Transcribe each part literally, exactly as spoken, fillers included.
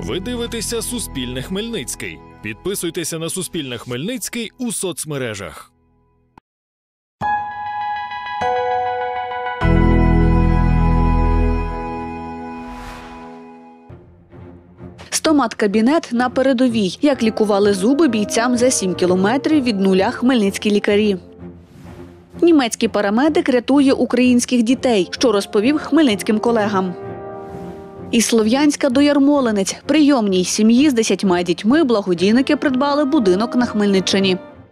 Ви дивитеся Суспільне Хмельницький. Підписуйтеся на Суспільне Хмельницький у соцмережах. Стомат-кабінет на передовій. Як лікували зуби бійцям за сім кілометрів від нуля хмельницькі лікарі. Німецький парамедик рятує українських дітей, що розповів хмельницьким колегам. Із Слов'янська до Ярмолинець. Прийомній сім'ї з десятьма дітьми благодійники придбали будинок на Хмельниччині.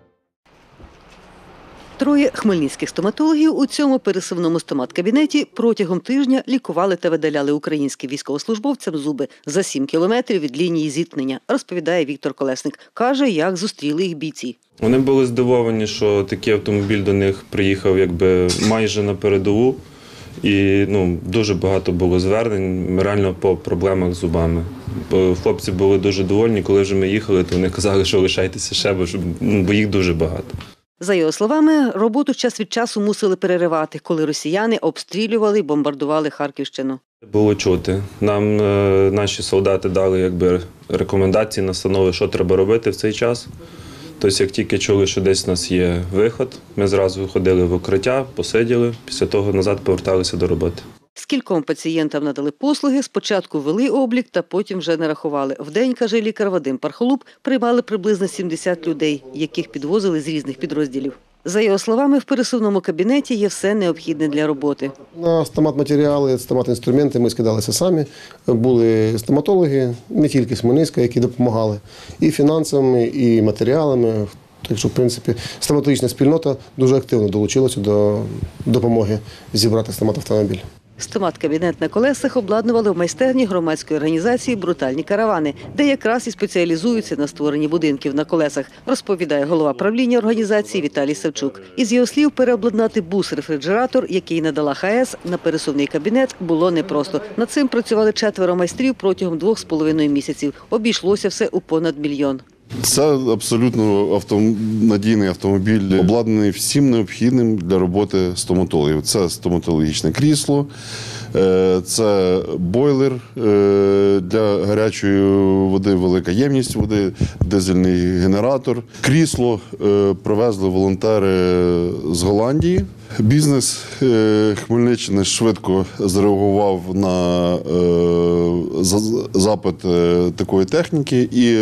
Троє хмельницьких стоматологів у цьому пересувному стомат-кабінеті протягом тижня лікували та видаляли українським військовослужбовцям зуби за сім кілометрів від лінії зіткнення, розповідає Віктор Колесник. Каже, як зустріли їх бійці. Вони були здивовані, що такий автомобіль до них приїхав якби майже на передову. І ну, дуже багато було звернень реально по проблемах з зубами. Бо хлопці були дуже довольні, коли вже ми їхали, то вони казали, що лишайтеся ще, бо, бо їх дуже багато. За його словами, роботу час від часу мусили переривати, коли росіяни обстрілювали і бомбардували Харківщину. Було чути. Нам е, наші солдати дали якби рекомендації, настанови, що треба робити в цей час. Тобто, як тільки чули, що десь у нас є виход, ми зразу виходили в укриття, посиділи, після того назад поверталися до роботи. Скільком пацієнтам надали послуги, спочатку вели облік, та потім вже не рахували. Вдень, каже лікар Вадим Пархолуб, приймали приблизно сімдесят людей, яких підвозили з різних підрозділів. За його словами, в пересувному кабінеті є все необхідне для роботи. На стомат-матеріали, стомат-інструменти ми скидалися самі. Були стоматологи, не тільки з Хмельницька, які допомагали і фінансами, і матеріалами. Так що, в принципі, стоматологічна спільнота дуже активно долучилася до допомоги зібрати стомат-автомобіль. Стомат-кабінет на колесах обладнували в майстерні громадської організації «Брутальні каравани», де якраз і спеціалізуються на створенні будинків на колесах, розповідає голова правління організації Віталій Савчук. Із його слів, переобладнати бус-рефрижератор, який надала ХАЕС, на пересувний кабінет було непросто. Над цим працювали четверо майстрів протягом двох з половиною місяців. Обійшлося все у понад мільйон. Це абсолютно автом... надійний автомобіль, обладнаний всім необхідним для роботи стоматологів. Це стоматологічне крісло, це бойлер для гарячої води, велика ємність води, дизельний генератор. Крісло привезли волонтери з Голландії. Бізнес Хмельниччини швидко зреагував на запит такої техніки і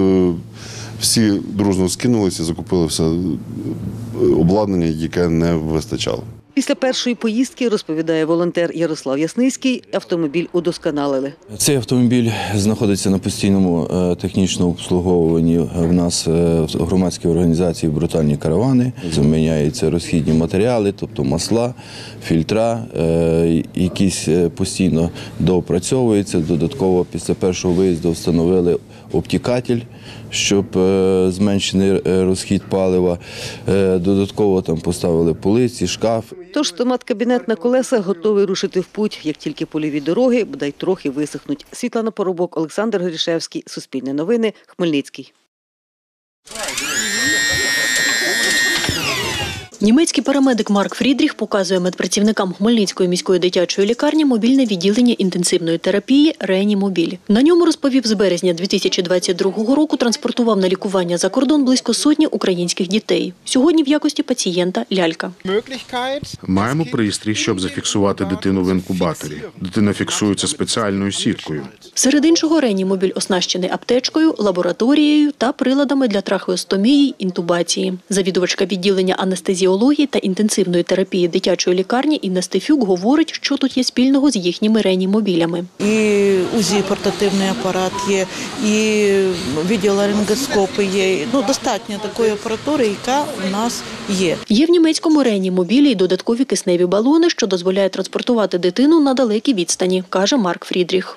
всі дружно скинулися і закупили все обладнання, яке не вистачало. Після першої поїздки, розповідає волонтер Ярослав Ясницький, автомобіль удосконалили. Цей автомобіль знаходиться на постійному технічному обслуговуванні в нас в громадській організації «Брутальні каравани». Заміняються розхідні матеріали, тобто масла, фільтра, якісь постійно доопрацьовуються. Додатково після першого виїзду встановили обтікатель, щоб зменшити розхід палива. Додатково там поставили полиці, шкаф. Тож стомат-кабінет на колесах готовий рушити в путь, як тільки польові дороги, бодай трохи висохнуть. Світлана Поробок, Олександр Горішевський, Суспільне новини, Хмельницький. Німецький парамедик Марк Фрідріх показує медпрацівникам Хмельницької міської дитячої лікарні мобільне відділення інтенсивної терапії «Реанімобіль». На ньому, розповів, з березня дві тисячі двадцять другого року транспортував на лікування за кордон близько сотні українських дітей. Сьогодні в якості пацієнта – лялька. Маємо пристрій, щоб зафіксувати дитину в інкубаторі. Дитина фіксується спеціальною сіткою. Серед іншого, «Реанімобіль» оснащений аптечкою, лабораторією та приладами для трахеостомії й інтубації. Завідувачка відділення анестезіології та інтенсивної терапії дитячої лікарні Інна Стефюк говорить, що тут є спільного з їхніми реанімобілями. І УЗІ портативний апарат є, і відеоларингоскопи є. Ну, достатньо такої апаратури, яка у нас є. Є в німецькому реанімобілі й додаткові кисневі балони, що дозволяє транспортувати дитину на далекій відстані, каже Марк Фрідріх.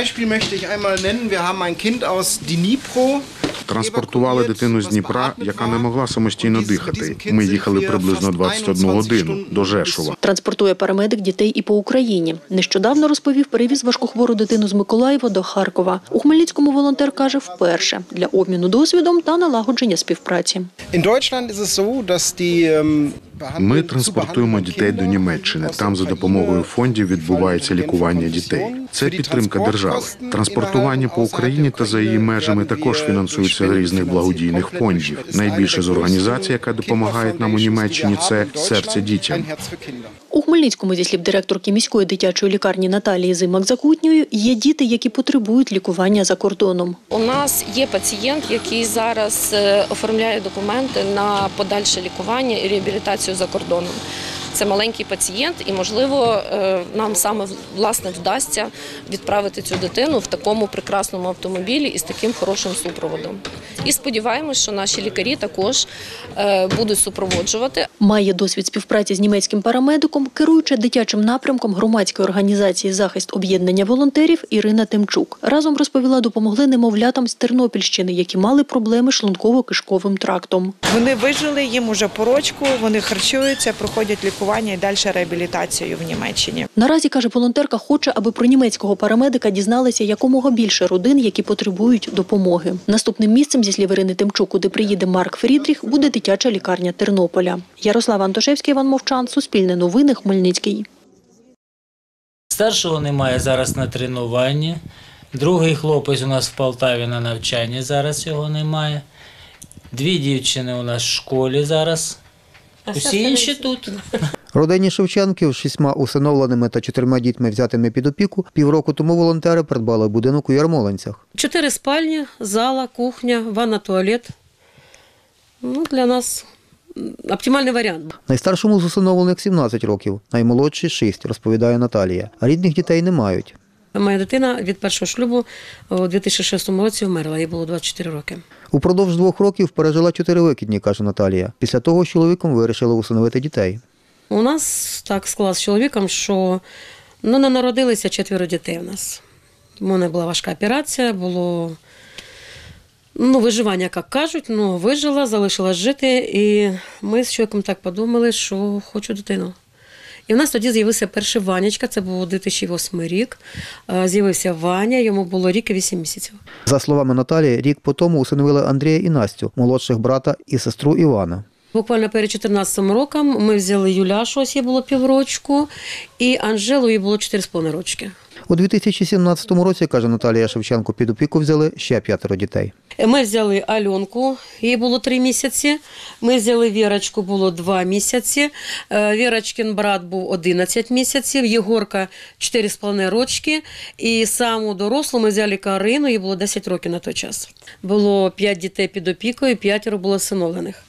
Транспортували дитину з Дніпра, яка не могла самостійно дихати. Ми їхали приблизно двадцять одну годину до Жешова. Транспортує парамедик дітей і по Україні. Нещодавно, розповів, перевіз важкохвору дитину з Миколаєва до Харкова. У Хмельницькому волонтер каже вперше для обміну досвідом та налагодження співпраці. Ми транспортуємо дітей до Німеччини. Там за допомогою фондів відбувається лікування дітей. Це підтримка держави. Транспортування по Україні та за її межами також фінансується з різних благодійних фондів. Найбільше з організацій, яка допомагає нам у Німеччині, це «Серце дітям». У Хмельницькому, зі слів директорки міської дитячої лікарні Наталії Зимак-Закутньої, є діти, які потребують лікування за кордоном. У нас є пацієнт, який зараз оформляє документи на подальше лікування і реабілітацію за кордоном. Це маленький пацієнт і, можливо, нам саме власне вдасться відправити цю дитину в такому прекрасному автомобілі і з таким хорошим супроводом. І сподіваємось, що наші лікарі також будуть супроводжувати. Має досвід співпраці з німецьким парамедиком, керуюча дитячим напрямком громадської організації «Захист об'єднання волонтерів» Ірина Тимчук. Разом, розповіла, допомогли немовлятам з Тернопільщини, які мали проблеми з шлунково-кишковим трактом. Вони вижили, їм уже порочку, вони харчуються, проходять лікування і далі реабілітацію в Німеччині. Наразі, каже волонтерка, хоче, аби про німецького парамедика дізналися якомога більше родин, які потребують допомоги. Наступним місцем, зі слів Ірини Тимчук, куди приїде Марк Фрідріх, буде дитяча лікарня Тернополя. Ярослав Антошевський, Іван Мовчан, Суспільне новини, Хмельницький. Старшого немає зараз на тренуванні. Другий хлопець у нас в Полтаві на навчанні, зараз його немає. Дві дівчини у нас в школі зараз. Усі інші тут. Родині Шевченків з шістьма усиновленими та чотирма дітьми, взятими під опіку, півроку тому волонтери придбали будинок у Ярмолинцях. Чотири спальні, зала, кухня, ванна, туалет. Ну, для нас оптимальний варіант. Найстаршому з усиновлених сімнадцять років, наймолодший – шість, розповідає Наталія. А рідних дітей не мають. Моя дитина від першого шлюбу у дві тисячі шостому році вмерла, їй було двадцять чотири роки. Упродовж двох років пережила чотири викидні, каже Наталія. Після того з чоловіком вирішила усиновити дітей. У нас так склалося з чоловіком, що ну, не народилися четверо дітей у нас. У мене була важка операція, було ну, виживання, як кажуть, ну, вижила, залишилась жити. І ми з чоловіком так подумали, що хочу дитину. І в нас тоді з'явився перший Ванечка, це був дві тисячі восьмий рік. З'явився Ваня, йому було рік і вісім місяців. За словами Наталії, рік по тому усиновили Андрія і Настю, молодших брата і сестру Івана. Буквально перед чотирнадцятим роком ми взяли Юляшу, ось їй було піврочку, і Анжелу, їй було чотири з половиною рочки. У дві тисячі сімнадцятому році, каже Наталія Шевченко, під опіку взяли ще п'ятеро дітей. Ми взяли Альонку, їй було три місяці. Ми взяли Вірочку, було два місяці. Вірочкин брат був одинадцять місяців, Єгорка чотири з половиною рочки. І саму дорослу ми взяли Карину, їй було десять років на той час. Було п'ять дітей під опікою, п'ятеро було всиновлених.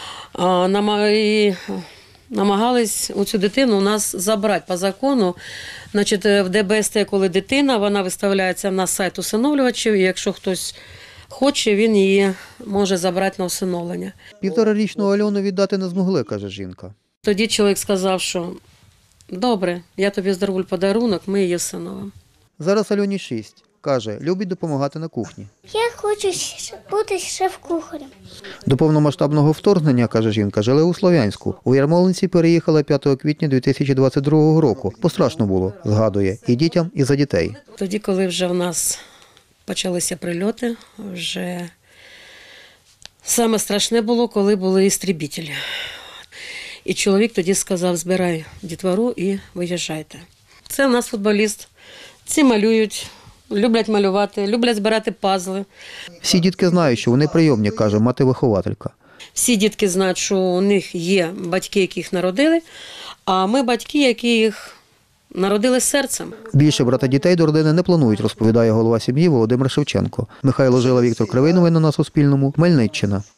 Намагались цю дитину у нас забрати по закону. Значить, в Д Б С Т, коли дитина, вона виставляється на сайт усиновлювачів, і якщо хтось хоче, він її може забрати на усиновлення. Півторарічну Альону віддати не змогли, каже жінка. Тоді чоловік сказав, що добре, я тобі зроблю подарунок, ми її всиновимо. Зараз Альоні шість. Каже, любить допомагати на кухні. Я хочу бути шеф-кухарем. До повномасштабного вторгнення, каже жінка, жили у Слов'янську. У Ярмолинці переїхала п'ятого квітня дві тисячі двадцять другого року. Бо страшно було, згадує, і дітям, і за дітей. Тоді, коли вже в нас почалися прильоти, вже саме страшне було, коли були істребітелі. І чоловік тоді сказав, збирай дітвору і виїжджайте. Це в нас футболіст, ці малюють. Люблять малювати, люблять збирати пазли. Всі дітки знають, що вони прийомні, каже мати-вихователька. Всі дітки знають, що у них є батьки, які їх народили, а ми батьки, які їх народили серцем. Більше брати дітей до родини не планують, розповідає голова сім'ї Володимир Шевченко. Михайло Жила, Віктор Кривий. Новини на Суспільному. Хмельниччина.